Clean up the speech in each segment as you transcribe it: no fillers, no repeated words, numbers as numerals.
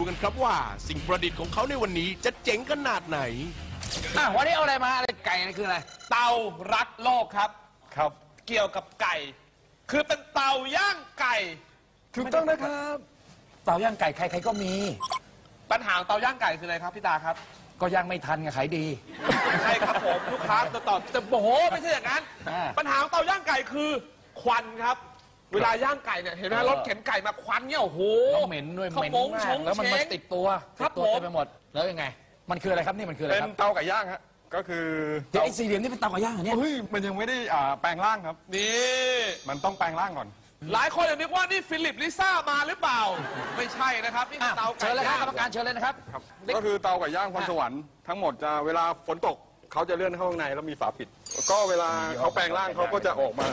ดูกันครับว่าสิ่งประดิษฐ์ของเขาในวันนี้จะเจ๋งขนาดไหนวันนี้เอาอะไรมาอะไรไก่นี่คืออะไรเตารักโลกครับเกี่ยวกับไก่คือเป็นเตาย่างไก่ถูกต้องนะครับเตาย่างไก่ใครๆก็มีปัญหาเตาย่างไก่คืออะไรครับพี่ตาครับก็ย่างไม่ทันไงขายดีใช่ครับผมลูกค้าตอบจะโอ้โหไม่ใช่อย่างนั้นปัญหาเตาย่างไก่คือควันครับเวลาย่างไก่เนี่ยเห็นไหมรถเข็นไก่มาควันเนี่ยโอ้โหเหม็นด้วยเหม็นมากแล้วมันติดตัวไปหมดแล้วยังไงมันคืออะไรครับนี่มันคืออะไรครับเป็นเตาไก่ย่างฮะก็คือไอ้สี่เหลี่ยมนี่เป็นเตาไก่ย่างเหรอเนี่ยเฮ้ยมันยังไม่ได้แปลงร่างครับนี่มันต้องแปลงร่างก่อนหลายคนนึกว่านี่ฟิลิปลิซ่ามาหรือเปล่าไม่ใช่นะครับนี่เตาไก่เชิญเลยครับกรรมการเชิญเลยนะครับก็คือเตาไก่ย่างพรสวรรค์ทั้งหมดจะเวลาฝนตกเขาจะเลื่อนเข้าข้างในแล้วมีฝาปิดก็เวลาเขาแปลงร่างเขาก็จะออกมา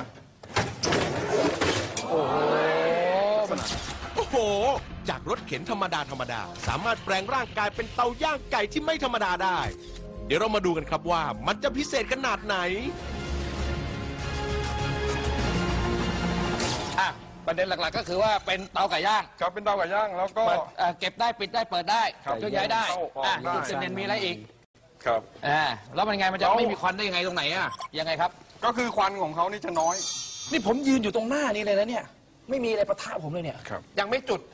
โอ้โหจากรถเข็นธรรมดาสามารถแปลงร่างกายเป็นเตาย่างไก่ที่ไม่ธรรมดาได้เดี๋ยวเรามาดูกันครับว่ามันจะพิเศษขนาดไหนประเด็นหลักๆก็คือว่าเป็นเตาไก่ย่างครับเป็นเตาไก่ย่างแล้วก็เก็บได้ปิดได้เปิดได้เคลื่อนย้ายได้จุดเด่นมีอะไรอีกครับแล้วมันไงมันจะไม่มีควันได้ยังไงตรงไหนยังไงครับก็คือควันของเขานี่จะน้อยนี่ผมยืนอยู่ตรงหน้านี้เลยนะเนี่ยไม่มีอะไรปะทะผมเลยเนี่ยยังไม่จุด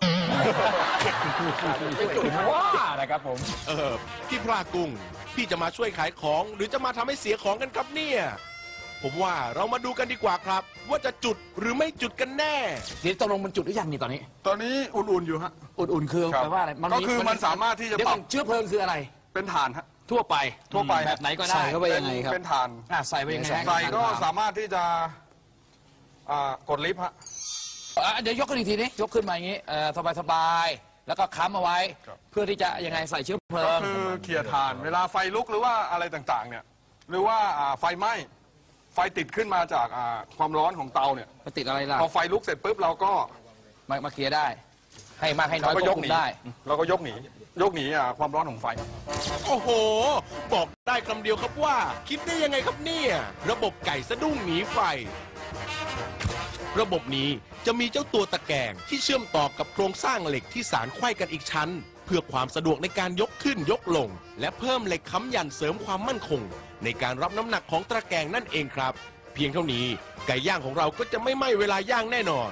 ไม่จุดว่านะครับผมพี่พระกุ้งพี่จะมาช่วยขายของหรือจะมาทำให้เสียของกันครับเนี่ยผมว่าเรามาดูกันดีกว่าครับว่าจะจุดหรือไม่จุดกันแน่เดี๋ยวตกลงมันจุดหรือยังนี่ตอนนี้อุ่นๆอยู่ฮะอุ่นๆคือแปลว่าอะไรก็คือมันสามารถที่จะปรับเชื้อเพลิงคืออะไรเป็นถ่านฮะทั่วไปแบบไหนก็ได้ใส่เข้าไปยังไงครับเป็นถ่านใส่ไปยังไงใส่ก็สามารถที่จะกดลิฟต์ฮะเดี๋ยวยกขึ้นอีกทีนี้ยกขึ้นมาอย่างนี้สบายๆแล้วก็ค้ำเอาไว้เพื่อที่จะยังไงใส่เชื้อเพลิงก็คือเขี่ยถ่านเวลาไฟลุกหรือว่าอะไรต่างๆเนี่ยหรือว่าไฟไหม้ไฟติดขึ้นมาจากความร้อนของเตาเนี่ยมาติดอะไรล่ะพอไฟลุกเสร็จปุ๊บเราก็มาเคลียร์ได้ให้มากให้น้อยก็ยกได้เราก็ยกหนีความร้อนของไฟโอ้โหบอกได้คำเดียวครับว่าคิดได้ยังไงครับเนี่ยระบบไก่สะดุ้งหนีไฟระบบนี้จะมีเจ้าตัวตะแกรงที่เชื่อมต่อกับโครงสร้างเหล็กที่สานไขว้กันอีกชั้นเพื่อความสะดวกในการยกขึ้นยกลงและเพิ่มเหล็กค้ำยันเสริมความมั่นคงในการรับน้ำหนักของตะแกรงนั่นเองครับเพียงเท่านี้ไก่ย่างของเราก็จะไม่ไหม้เวลาย่างแน่นอน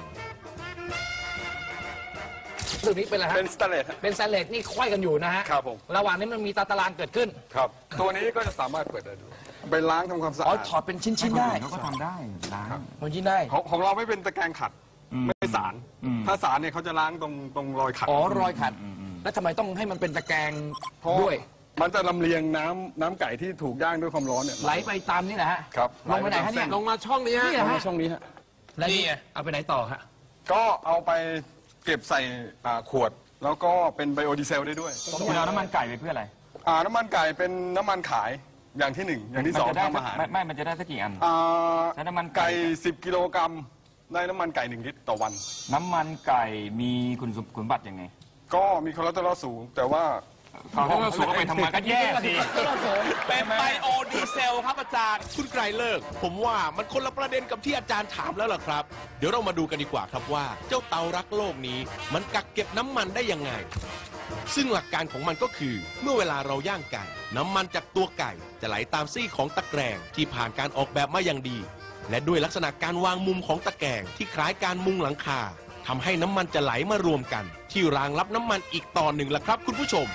ตัวนี้เป็นอะไรฮะเป็นสแตนเลสเป็นสแตนเลสนี่ไขว้กันอยู่นะฮะครับผมระหว่างนี้มันมีตารางเกิดขึ้นครับตัวนี้ก็จะสามารถเปิดได้ด้วยไปล้างทำความสะอาดถอดเป็นชิ้นๆได้เขาก็ทำได้ล้างเป็นชิ้นได้ของเราไม่เป็นตะแกรงขัดไม่สารถ้าสารเนี่ยเขาจะล้างตรงรอยขัดรอยขัดแล้วทำไมต้องให้มันเป็นตะแกรงด้วยมันจะลำเลียงน้ำไก่ที่ถูกย่างด้วยความร้อนเนี่ยไหลไปตามนี่แหละฮะครับลงไปไหนฮะเนี่ยลงมาช่องนี้ฮะลงมาช่องนี้ฮะแล้วนี่เอาไปไหนต่อฮะก็เอาไปเก็บใส่ขวดแล้วก็เป็นไบโอดีเซลได้ด้วยคุณเอาน้ำมันไก่ไปเพื่ออะไรน้ำมันไก่เป็นน้ำมันขายอย่างที่1อย่างที่2ทำอาหารไม่มันจะได้สักกี่อันน้ำมันไก่10 กิโลกรัมได้น้ำมันไก่1 ลิตรต่อวันน้ำมันไก่มีคุณสมบัติยังไงก็มีคอเลสเตอรอลสูงแต่ว่าเขาสูงก็ไปทำมาก็แย่สิเป็นไบโอดีเซลครับอาจารย์คุณไกรเลิกผมว่ามันคนละประเด็นกับที่อาจารย์ถามแล้วล่ะครับเดี๋ยวเรามาดูกันดีกว่าครับว่าเจ้าเตารักโลกนี้มันกักเก็บน้ำมันได้ยังไงซึ่งหลักการของมันก็คือเมื่อเวลาเราย่างไก่น้ำมันจากตัวไก่จะไหลตามซี่ของตะแกรงที่ผ่านการออกแบบมาอย่างดีและด้วยลักษณะการวางมุมของตะแกรงที่คล้ายการมุงหลังคาทำให้น้ำมันจะไหลมารวมกันที่รางรับน้ำมันอีกต่อหนึ่งล่ะครับคุณผู้ชม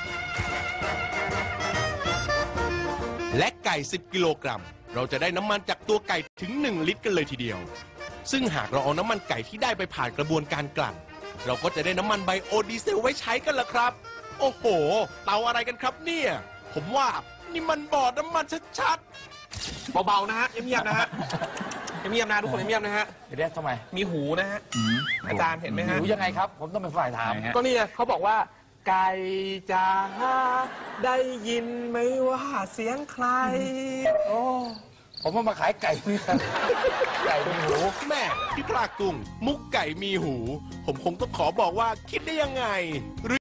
และไก่10 กิโลกรัมเราจะได้น้ำมันจากตัวไก่ถึง1 ลิตรกันเลยทีเดียวซึ่งหากเราเอาน้ำมันไก่ที่ได้ไปผ่านกระบวนการกลั่นเราก็จะได้น้ำมันไบโอดีเซลไว้ใช้กันล่ะครับโอ้โหเตาอะไรกันครับเนี่ยผมว่านี่มันบ่อน้ำมันชัดๆเบาๆนะฮะเงียบๆนะฮะเงียบๆนะทุกคนเงียบๆนะฮะเดี๋ยวทำไมมีหูนะฮะอาจารย์เห็นไหมฮะหูยังไงครับผมต้องเป็นฝ่ายถามก็นี่เขาบอกว่าไก่จ๋าได้ยินไหมว่าเสียงใครโอ้ผมว่ามาขายไก่ไก่มีหูแม่พี่ปลากุ้งมุกไก่มีหูผมคงต้องขอบอกว่าคิดได้ยังไง